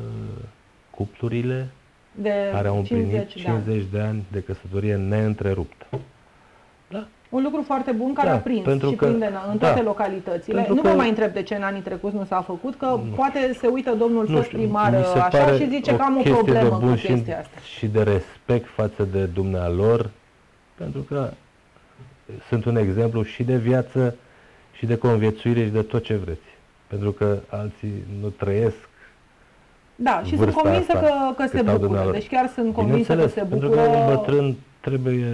cuplurile care au împlinit 50 de ani de căsătorie neîntreruptă. Da? Un lucru foarte bun care a prins și prinde în toate localitățile. Nu vă mai întreb de ce în anii trecuți nu s-a făcut, că poate se uită domnul fost primar așa și zice că am o problemă cu chestia asta. Și de respect față de dumnealor, pentru că sunt un exemplu și de viață și de conviețuire și de tot ce vreți. Pentru că alții nu trăiesc. Da, și sunt convinsă că se bucură. Deci chiar sunt convinsă că se bucură. Pentru că un bătrân trebuie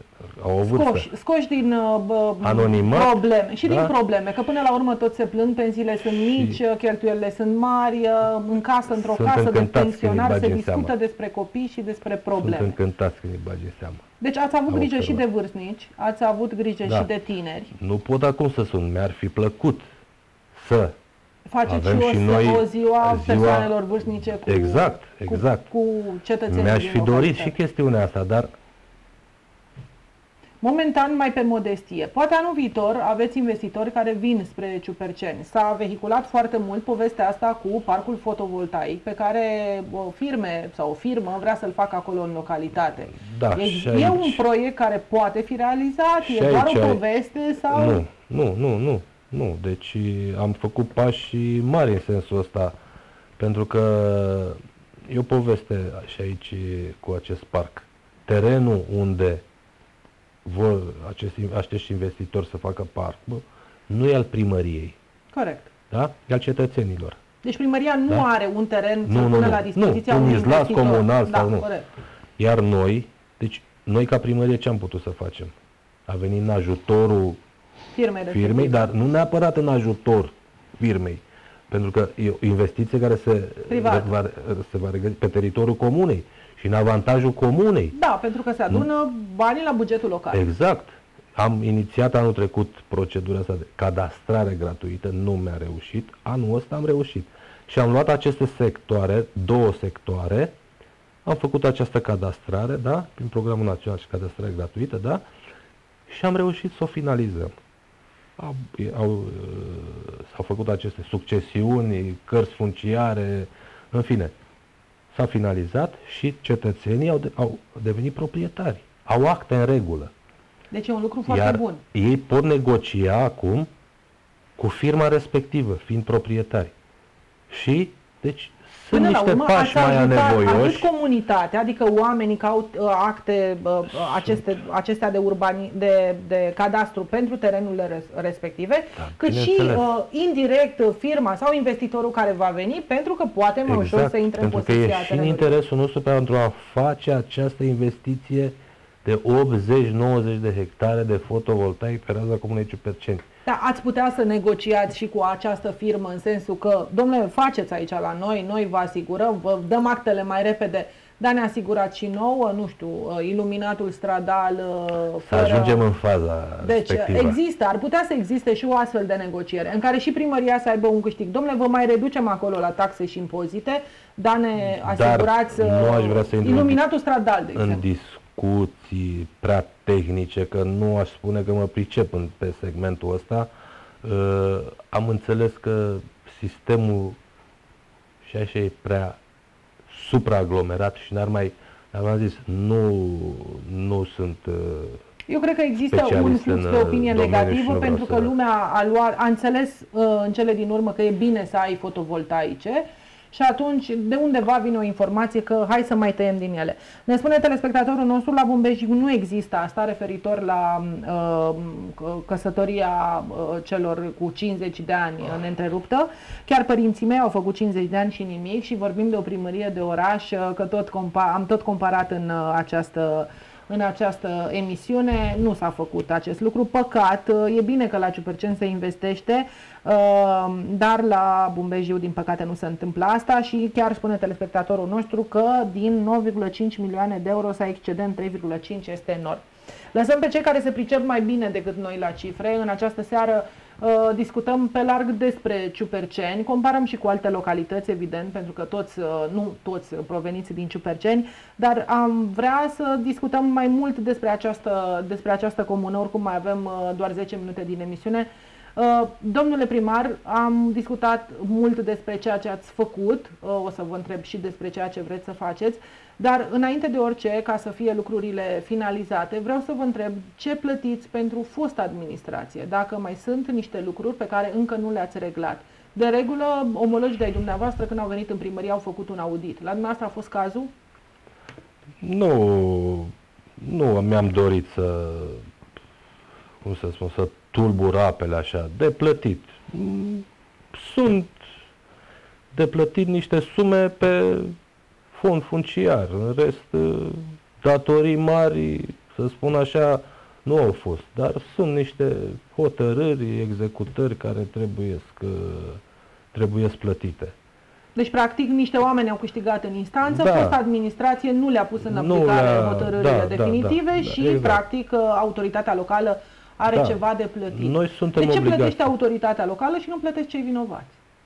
scoși din probleme. Și din probleme, că până la urmă tot se plâng, pensiile sunt mici, cheltuielile sunt mari, în casă, într-o casă de pensionar se discută despre copii și despre probleme. Sunt încântați când îi bagi în seamă. Deci ați avut grijă și de vârstnici, ați avut grijă și de tineri. Nu pot acum să sun, mi-ar fi plăcut să faceți și o ziua persoanelor vârstnice cu, cu cetățenii. Mi-aș fi dorit și chestiunea asta, dar momentan mai pe modestie. Poate anul viitor aveți investitori care vin spre Ciuperceni. S-a vehiculat foarte mult povestea asta cu parcul fotovoltaic pe care o firmă vrea să-l facă acolo în localitate. Da, e un proiect care poate fi realizat? E doar o poveste? Sau? Nu, deci am făcut pași mari în sensul ăsta, pentru că e o poveste și aici cu acest parc. Terenul unde vor acești investitori să facă parcul nu e al primăriei. Corect. Da? E al cetățenilor. Deci primăria nu are un teren să pună la dispoziția unui investitor. Comunal sau nu. Corect. Iar noi ca primărie ce am putut să facem? A venit în ajutorul firmei, dar nu neapărat în ajutor firmei, pentru că e o investiție care se va regăsi pe teritoriul comunei și în avantajul comunei. Da, pentru că se adună banii la bugetul local. Exact. Am inițiat anul trecut procedura asta de cadastrare gratuită, nu mi-a reușit, anul ăsta am reușit. Și am luat aceste sectoare, 2 sectoare, am făcut această cadastrare, da, prin Programul Național și Cadastrare Gratuită, da, și am reușit să o finalizăm. S-au făcut aceste succesiuni, cărți funciare, în fine. S-a finalizat și cetățenii au devenit proprietari. Au acte în regulă. Deci e un lucru foarte bun. Ei pot negocia acum cu firma respectivă, fiind proprietari. Și, deci, sunt niște pași mai anevoioși. Atât comunitatea, adică oamenii că au acte acestea de cadastru pentru terenurile respective, cât și indirect firma sau investitorul care va veni, pentru că poate mai ușor să intre în posesia terenului. Pentru că e și în interesul nostru pentru a face această investiție de 80-90 de hectare de fotovoltaic pe raza comunei Ciuperceni. Da, ați putea să negociați și cu această firmă în sensul că, domnule, faceți aici la noi vă asigurăm, vă dăm actele mai repede, dar ne asigurați și nouă, nu știu, iluminatul stradal. Să ajungem în faza respectivă. Ar putea să existe și o astfel de negociere, în care și primăria să aibă un câștig. Domnule, vă mai reducem acolo la taxe și impozite, dar ne asigurați iluminatul stradal, de exemplu. discuții prea tehnice, că nu aș spune că mă pricep pe segmentul ăsta. Am înțeles că sistemul și așa e prea supraaglomerat și am zis, nu sunt eu cred că există un flux de opinie negativă pentru că lumea a înțeles în cele din urmă că e bine să ai fotovoltaice și atunci de undeva vine o informație că hai să mai tăiem din ele. Ne spune telespectatorul nostru, la Bumbești nu există asta referitor la căsătoria celor cu 50 de ani neîntreruptă. Chiar părinții mei au făcut 50 de ani și nimic și vorbim de o primărie de oraș, că am tot comparat în această emisiune. Nu s-a făcut acest lucru, păcat. E bine că la Ciuperceni se investește, dar la Bumbejiu din păcate nu se întâmplă asta și chiar spune telespectatorul nostru că din 9,5 milioane de euro s-a excedent 3,5, este enorm. Lăsăm pe cei care se pricep mai bine decât noi la cifre. În această seară discutăm pe larg despre Ciuperceni, comparăm și cu alte localități, evident, pentru că nu toți proveniți din Ciuperceni, dar am vrea să discutăm mai mult despre această comună, oricum mai avem doar 10 minute din emisiune. Domnule primar, am discutat mult despre ceea ce ați făcut, o să vă întreb și despre ceea ce vreți să faceți, dar înainte de orice, ca să fie lucrurile finalizate, vreau să vă întreb ce plătiți pentru fosta administrație, dacă mai sunt niște lucruri pe care încă nu le-ați reglat. De regulă, omologii de-ai dumneavoastră, când au venit în primărie, au făcut un audit. La dumneavoastră a fost cazul? Nu mi-am dorit să tulbur apele așa, de plătit. Sunt de plătit niște sume pe fond funciar. În rest, datorii mari, să spun așa, nu au fost. Dar sunt niște hotărâri, executări care trebuie plătite. Deci, practic, niște oameni au câștigat în instanță, fosta administrație nu le-a pus în aplicare hotărârile definitive și, exact, practic, autoritatea locală are ceva de plătit. Noi suntem de ce obligați. Plătește autoritatea locală și nu plătește cei vinovați?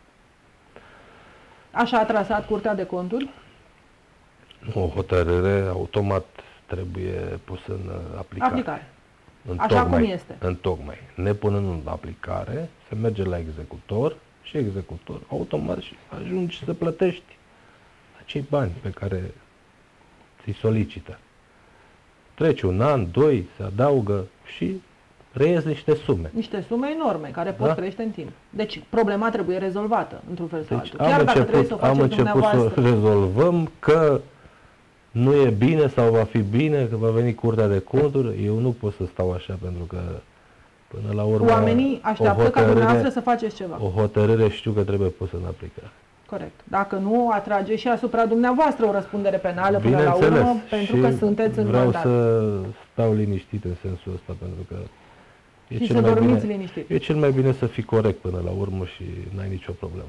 Așa a trasat Curtea de Conturi? O hotărâre automat trebuie pusă în aplicare. Așa cum este. Întocmai. Nepunând în aplicare, se merge la executor și executor automat și ajungi să plătești acei bani pe care ți-i solicită. Trece un an, doi, se adaugă și reiesc niște sume. Niște sume enorme, care pot crește în timp. Deci problema trebuie rezolvată, într-un fel sau altul. Chiar dacă trebuie să o faceți dumneavoastră. Am început să rezolvăm că nu e bine sau va fi bine, că va veni Curtea de Conturi. Eu nu pot să stau așa, pentru că până la urmă oamenii așteaptă ca dumneavoastră să faceți ceva. O hotărâre știu că trebuie pusă în aplicare. Corect. Dacă nu, atrage și asupra dumneavoastră o răspundere penală până la urmă, pentru că sunteți în mandat. Vreau să stau liniștit în sensul ăsta, pentru că liniștit. E cel mai bine să fii corect până la urmă și n-ai nicio problemă.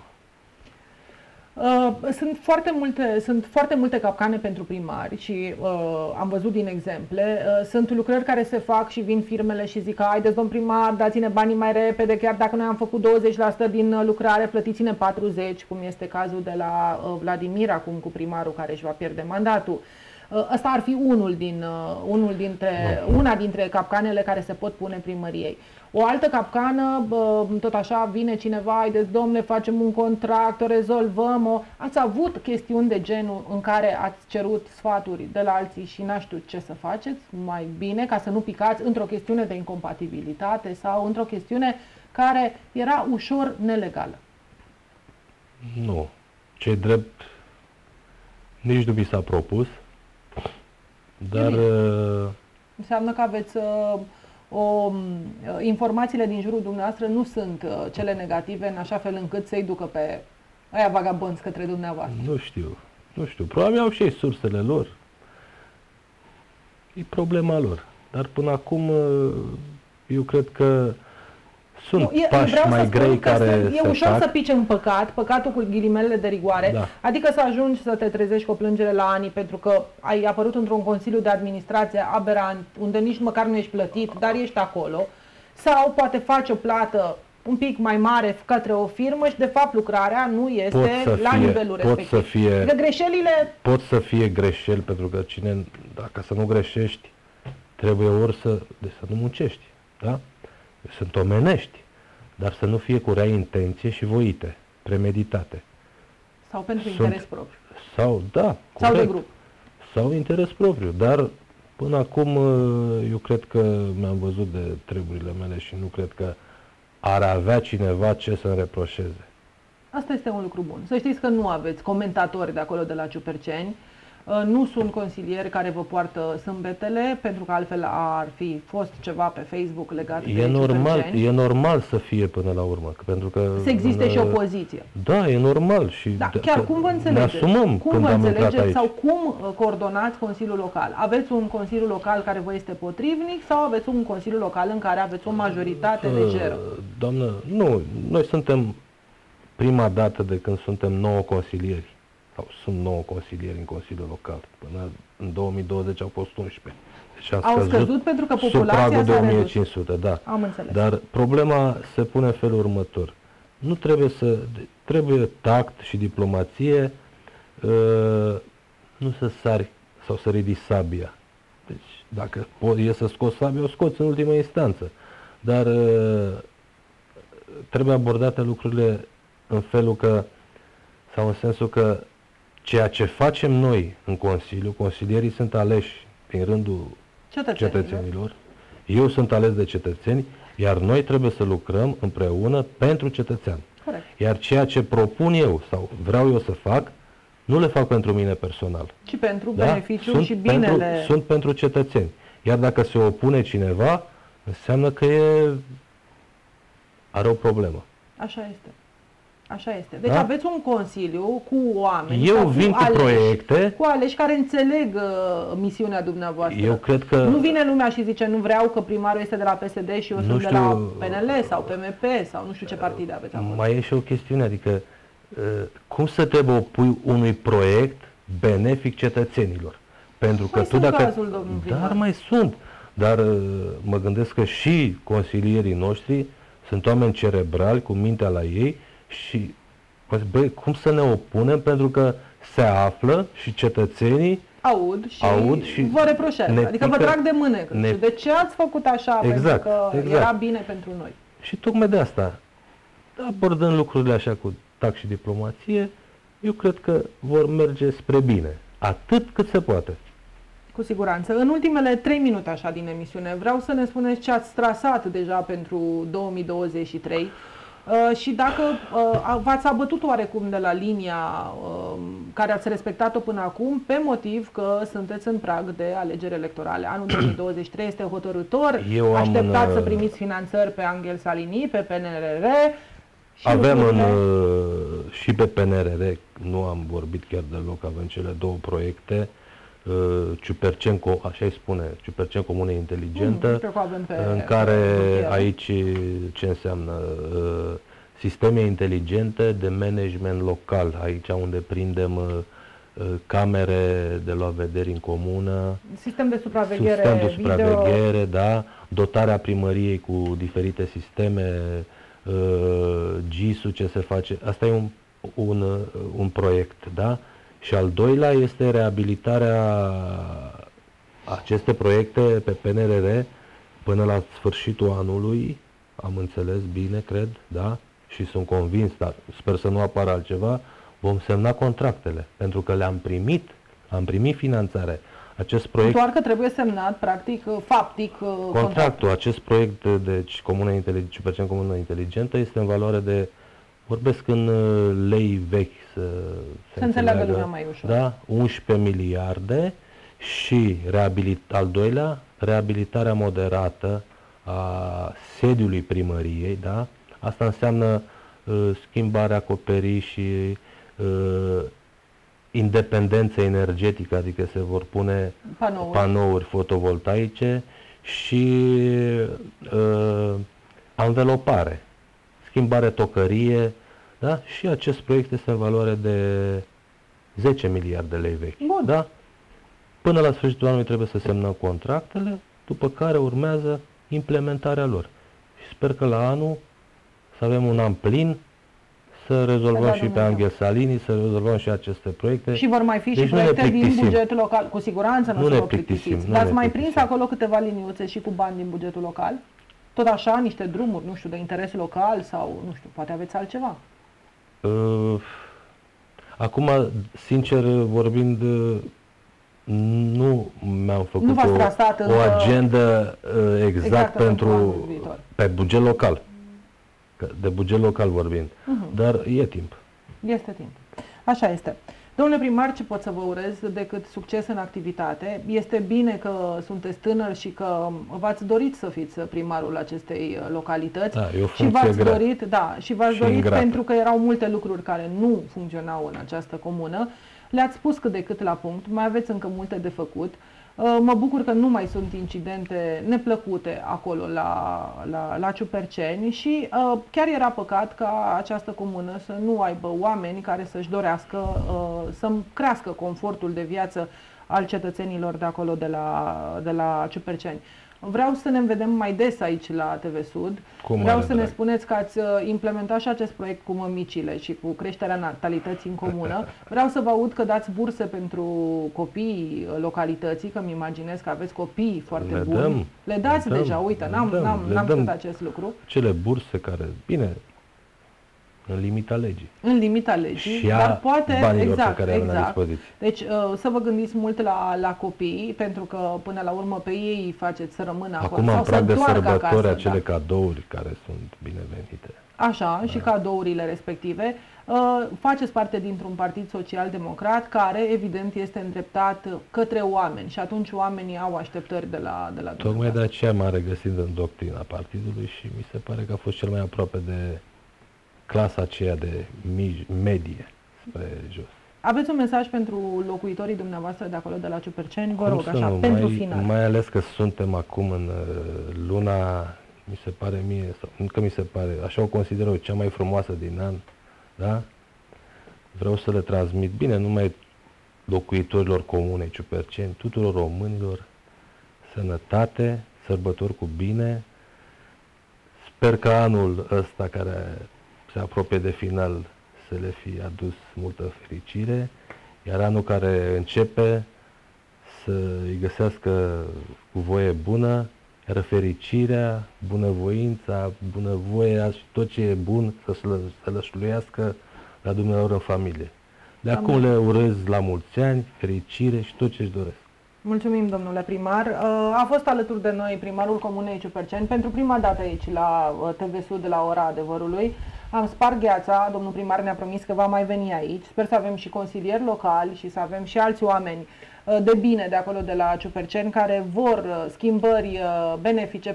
Sunt foarte multe capcane pentru primari și am văzut din exemple. Sunt lucrări care se fac și vin firmele și zic: haideți, domn primar, dați-ne banii mai repede, chiar dacă noi am făcut 20% din lucrare, plătiți-ne 40%, cum este cazul de la Vladimir acum cu primarul care își va pierde mandatul. Ăsta ar fi una dintre capcanele care se pot pune primăriei. O altă capcană, tot așa, vine cineva: haideți, domnule, facem un contract, o rezolvăm. Ați avut chestiuni de genul în care ați cerut sfaturi de la alții și n-a știut ce să faceți mai bine, ca să nu picați într-o chestiune de incompatibilitate sau într-o chestiune care era ușor nelegală? Nu. Ce-i drept, nici nu mi s-a propus. Dar înseamnă că aveți informațiile din jurul dumneavoastră nu sunt cele negative, în așa fel încât să-i ducă pe aia vagabonți către dumneavoastră. Nu știu. Probabil au și ei sursele lor. E problema lor. Dar până acum eu cred că sunt pași mai grei care se fac. E ușor să pici în păcatul cu ghilimele de rigoare, adică să ajungi să te trezești cu o plângere la ani pentru că ai apărut într-un consiliu de administrație aberant, unde nici măcar nu ești plătit, dar ești acolo, sau poate faci o plată un pic mai mare către o firmă și de fapt lucrarea nu este la nivelul respectiv. De greșelile... Pot să fie greșeli, pentru că dacă să nu greșești, trebuie ori să nu muncești, da? Sunt omenești, dar să nu fie cu rea intenție și voite, premeditate. Sau pentru interes propriu. Sau, da, corect. Sau de grup. Sau interes propriu, dar până acum eu cred că mi-am văzut de treburile mele și nu cred că ar avea cineva ce să-mi reproșeze. Asta este un lucru bun. Să știți că nu aveți comentatori de acolo de la Ciuperceni, nu sunt consilieri care vă poartă sâmbetele, pentru că altfel ar fi fost ceva pe Facebook legat de Ciuperceni. E normal să fie până la urmă, pentru că... Să existe și opoziție. Da, e normal. Și da, chiar cum vă înțelegeți? Ne asumăm cum vă înțelegeți sau cum coordonați Consiliul Local? Aveți un Consiliu Local care vă este potrivnic sau aveți un Consiliu Local în care aveți o majoritate de zero? Doamnă, nu, noi suntem prima dată de când suntem 9 consilieri. Sau sunt 9 consilieri în Consiliul Local. Până în 2020 au fost 11. Deci au scăzut pentru că populația s-a 1500, da. Am înțeles. Dar problema se pune în felul următor. Nu trebuie trebuie tact și diplomație, nu să sari sau să ridici sabia. Deci dacă e să scoți sabia, o scoți în ultima instanță. Dar trebuie abordate lucrurile în felul că, sau în sensul că ceea ce facem noi în Consiliu, consilierii sunt aleși din rândul cetățenilor, eu sunt ales de cetățeni, iar noi trebuie să lucrăm împreună pentru cetățean. Corect. Iar ceea ce propun eu sau vreau eu să fac, nu le fac pentru mine personal. Ci pentru beneficiul și binele. Sunt pentru cetățeni. Iar dacă se opune cineva, înseamnă că are o problemă. Așa este. Așa este. Deci aveți un consiliu cu oameni, eu vin cu proiecte, cu aleși care înțeleg misiunea dumneavoastră. Eu cred că nu vine lumea și zice nu vreau că primarul este de la PSD și eu sunt de la PNL sau PMP sau nu știu ce partide aveți acolo. Mai e și o chestiune, adică cum să te opui unui proiect benefic cetățenilor? Pentru că tu dacă cazul, domnul primar. Dar mai sunt. Dar mă gândesc că și consilierii noștri sunt oameni cerebrali cu mintea la ei. Și, băi, cum să ne opunem? Pentru că se află și cetățenii aud și vă reproșează. Adică vă trag de mânecă. De ce ați făcut așa? Exact, pentru că era bine pentru noi. Și tocmai de asta, abordând lucrurile așa cu tact și diplomație, eu cred că vor merge spre bine. Atât cât se poate. Cu siguranță. În ultimele 3 minute așa din emisiune, vreau să ne spuneți ce ați trasat deja pentru 2023. Și dacă v-ați abătut oarecum de la linia care ați respectat-o până acum, pe motiv că sunteți în prag de alegeri electorale. Anul 2023 este hotărâtor, așteptați să primiți finanțări pe Angel Salini, pe PNRR. Și avem și pe PNRR, nu am vorbit chiar deloc, avem cele 2 proiecte, Ciuperceni, așa îi spune, Ciuperceni Comune Inteligentă, în care aici ce înseamnă sisteme inteligente de management local, aici unde prindem camere de luat vederi în comună, sistem de supraveghere, da, dotarea primăriei cu diferite sisteme, GIS-ul ce se face, asta e un proiect, da? Și al doilea este reabilitarea aceste proiecte pe PNRR până la sfârșitul anului, am înțeles bine, cred, da? Și sunt convins, dar sper să nu apară altceva, vom semna contractele, pentru că le-am primit, am primit finanțare. Acest proiect... Doar că trebuie semnat, practic, faptic, contractul. Acest proiect, deci, Ciuperceni Comună Inteligentă, este în valoare de, vorbesc în lei vechi, să înțeleagă lumea mai ușor. Da? 11 miliarde și al doilea, reabilitarea moderată a sediului primăriei, da? Asta înseamnă schimbarea acoperișii, independență energetică, adică se vor pune panouri fotovoltaice și anvelopare, schimbare tocărie, da? Și acest proiect este în valoare de 10 miliarde lei vechi. Bun. Da? Până la sfârșitul anului trebuie să semnăm contractele, după care urmează implementarea lor. Și sper că la anul să avem un an plin, să rezolvăm și pe Dumnezeu. Angel Salini, să rezolvăm și aceste proiecte. Și vor mai fi Deci și nu ne proiecte din plictisim. bugetul local. Cu siguranță Nu nu ne să vă plictisim, plictisiți. nu Dar ne ați mai plictisim. prins acolo câteva liniuțe și cu bani din bugetul local? Tot așa, niște drumuri, nu știu, de interes local sau, nu știu, poate aveți altceva. Acum, sincer vorbind, nu mi-am Nu făcut v-ați trasat o încă agendă exact pentru anul pentru viitor. pe buget local. Că de buget local vorbind. Dar e timp. Este timp. Așa este. Domnule primar, ce pot să vă urez decât succes în activitate? Este bine că sunteți tânăr și că v-ați dorit să fiți primarul acestei localități. Da, e o și funcție v-ați grea. dorit, da, și v-ați Și dorit ingrată. pentru că erau multe lucruri care nu funcționau în această comună. Le-ați pus cât de cât la punct, mai aveți încă multe de făcut. Mă bucur că nu mai sunt incidente neplăcute acolo la Ciuperceni și chiar era păcat ca această comună să nu aibă oameni care să-și dorească să crească confortul de viață al cetățenilor de acolo, de la Ciuperceni. Vreau să ne vedem mai des aici la TV Sud. Vreau să ne spuneți că ați implementat și acest proiect cu mămicile și cu creșterea natalității în comună. Vreau să vă aud că dați burse pentru copiii localității, că îmi imaginez că aveți copii foarte buni. Le dați deja, uite, n-am spus acest lucru. Cele burse care, bine, în limita legii. În limita legii, și dar poate, exact. Deci să vă gândiți mult la copii, pentru că până la urmă pe ei îi faceți să rămână acolo. Acum, în prag de sărbători, acasă, acele cadouri care sunt binevenite. Așa, și cadourile respective. Faceți parte dintr-un partid social-democrat care, evident, este îndreptat către oameni și atunci oamenii au așteptări de la dumneavoastră. Tocmai de aceea m-am regăsit în doctrina partidului și mi se pare că a fost cel mai aproape de clasa aceea de medie spre jos. Aveți un mesaj pentru locuitorii dumneavoastră de acolo, de la Ciuperceni? Vă rog, așa, pentru final. Mai ales că suntem acum în luna, mi se pare mie, sau nu că mi se pare, așa o consider eu, cea mai frumoasă din an, da? Vreau să le transmit bine, numai locuitorilor comunei Ciuperceni, tuturor românilor, sănătate, sărbători cu bine. Sper că anul ăsta care se apropie de final să le fi adus multă fericire, iar anul care începe să îi găsească cu voie bună, iar fericirea, bunăvoința, bunăvoia și tot ce e bun să lășluiască la dumneavoastră în familie. De acum le urez la mulți ani, fericire și tot ce-și doresc. Mulțumim, domnule primar. A fost alături de noi primarul Comunei Ciuperceni pentru prima dată aici la TV Sud, la ora adevărului. Am spart gheața, domnul primar ne-a promis că va mai veni aici. Sper să avem și consilieri locali și să avem și alți oameni de bine de acolo, de la Ciuperceni, care vor schimbări benefice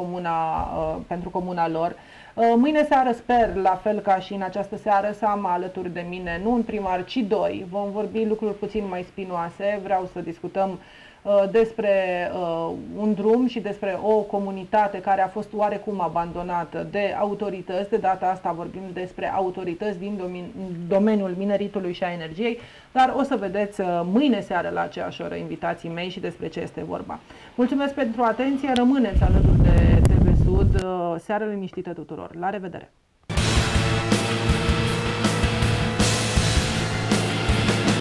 pentru comuna lor. Mâine seară sper, la fel ca și în această seară, să am alături de mine nu un primar, ci doi. Vom vorbi lucruri puțin mai spinoase. Vreau să discutăm despre un drum și despre o comunitate care a fost oarecum abandonată de autorități. De data asta vorbim despre autorități din domeniul mineritului și a energiei, dar o să vedeți mâine seară la aceeași oră invitații mei și despre ce este vorba. Mulțumesc pentru atenție, rămâneți alături de TV Sud, seară liniștită tuturor. La revedere!